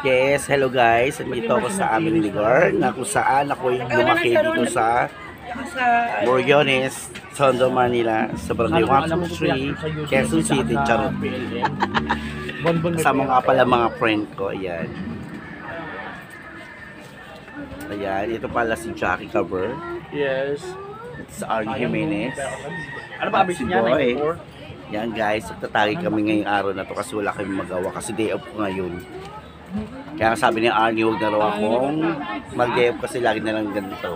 Yes, hello guys. Nandito ako sa aming lugar na kung saan ako lumaki dito sa Borgones, Tondo, Manila, sa Barangay 123, Quezon City, Charot. Kasama nga pala mga friend ko, ayan. Ayan, ito pala si Jackie Cover. Yes. Sa Arnie Jimenez. Ano ba abis niya? Boy. Yan guys, tatagi kami ngayong araw na to kasi wala kami magawa kasi day off ko ngayon. Kaya sabi ni Arnie, huwag na raw akong mag-day off kasi lagi na lang ganito.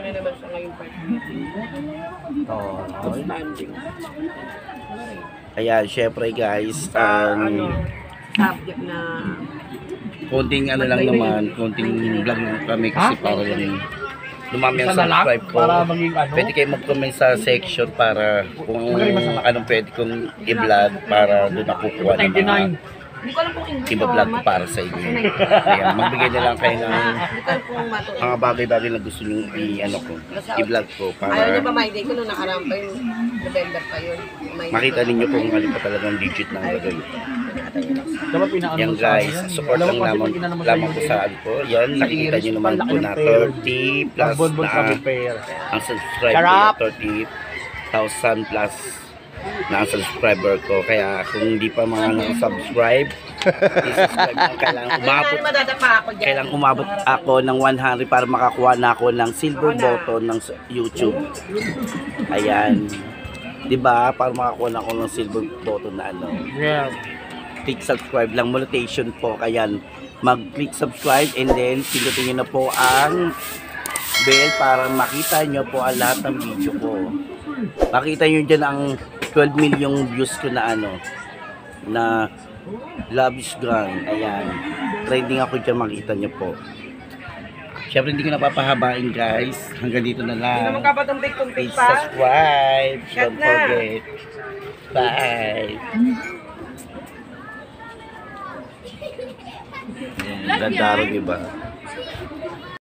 Ayan, syempre guys, subject na konting ano lang naman, konting vlog lang kami kasi para yung lumami ang subscribe ko. Para maging ano? Pwede kayo mag-comment sa section para kung anong pwede kong i-vlog para doon ako kukuha ng mga hindi ko alam kung English i-vlog ko para sa inyo. Kaya magbigay na lang kayo ng hindi ko alam kung matuloy. mga bagay-bagay na gusto nyo i-ano ko, i-vlog ko Ayaw niyo para ba my day ko nung nakaraan pa yun? November pa yun. makita ninyo kung ano pa talagang digit ng gagawin. Dapat pinaano Yan mo sa guys, akin yan. support Alam lang mo kasi naman, pag inano mo sa lamang ko YouTube, sa ano ko. Yan, nakikita nyo naman po na 30 plus Bonbon sa na repair. ang subscriber, Sarap! 30,000 plus na ang subscriber ko. Kaya kung hindi pa mga nang-subscribe, i-subscribe lang. Kailangan umabot ako ng 100 para makakuha na ako ng silver button ng YouTube. Ayan. Diba? Para makakuha na ako ng silver button na ano. Yeah. Click subscribe lang, motivation po. Kaya mag-click subscribe and then pindutin nyo na po ang bell para makita nyo po ang lahat ng video ko. Makita nyo dyan ang 12 million views ko na ano, na Love is Gone. Ayan. Trending ako dyan, makita nyo po. Siyempre hindi ko napapahabain guys. Hanggang dito na lang. Please subscribe. Don't forget. Bye. Ganda rin, diba?